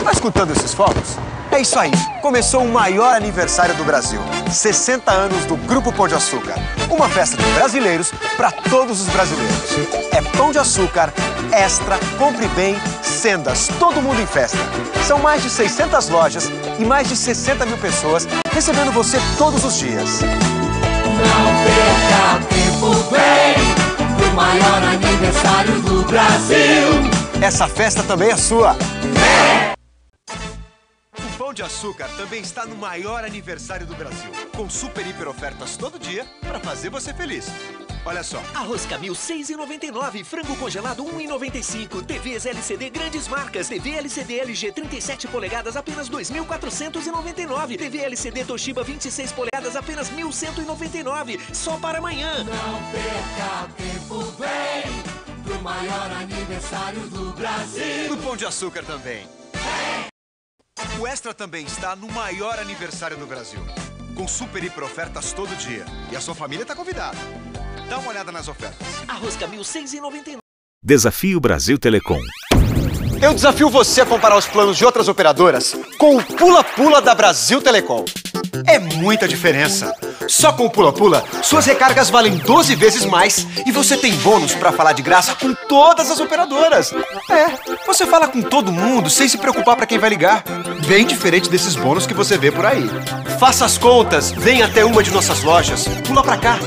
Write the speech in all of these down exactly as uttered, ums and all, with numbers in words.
Tá escutando esses fogos? É isso aí, começou o maior aniversário do Brasil. sessenta anos do Grupo Pão de Açúcar. Uma festa de brasileiros para todos os brasileiros. É Pão de Açúcar, Extra, Compre Bem, Sendas, todo mundo em festa. São mais de seiscentas lojas e mais de sessenta mil pessoas recebendo você todos os dias. Não perca tempo, vem pro maior aniversário do Brasil. Essa festa também é sua. É. O Pão de Açúcar também está no maior aniversário do Brasil, com super hiper ofertas todo dia para fazer você feliz. Olha só. Arroz Camil seis reais e noventa e nove, frango congelado um real e noventa e cinco, T Vs L C D grandes marcas, T V L C D L G trinta e sete polegadas apenas dois mil quatrocentos e noventa e nove, T V L C D Toshiba vinte e seis polegadas apenas mil cento e noventa e nove, só para amanhã. Não perca tempo, vem pro maior aniversário do Brasil. No Pão de Açúcar também. Vem. O Extra também está no maior aniversário do Brasil, com super hiper ofertas todo dia. E a sua família está convidada. Dá uma olhada nas ofertas. Arroz Camil seis reais e noventa e nove. Desafio Brasil Telecom. Eu desafio você a comparar os planos de outras operadoras com o Pula Pula da Brasil Telecom. É muita diferença. Só com o Pula Pula, suas recargas valem doze vezes mais e você tem bônus para falar de graça com todas as operadoras. É, você fala com todo mundo sem se preocupar para quem vai ligar. Bem diferente desses bônus que você vê por aí. Faça as contas, vem até uma de nossas lojas. Pula pra cá.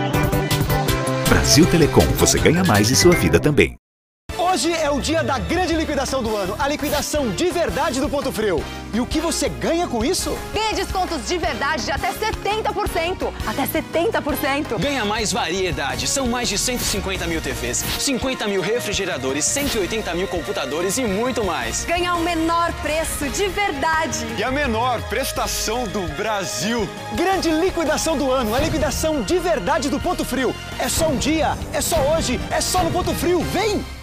Brasil Telecom, você ganha mais e sua vida também. Hoje é o dia da grande liquidação do ano, a liquidação de verdade do Ponto Frio. E o que você ganha com isso? Ganha descontos de verdade de até setenta por cento. Até setenta por cento. Ganha mais variedade. São mais de cento e cinquenta mil T Vs, cinquenta mil refrigeradores, cento e oitenta mil computadores e muito mais. Ganha o menor preço de verdade. E a menor prestação do Brasil. Grande liquidação do ano, a liquidação de verdade do Ponto Frio. É só um dia, é só hoje, é só no Ponto Frio. Vem!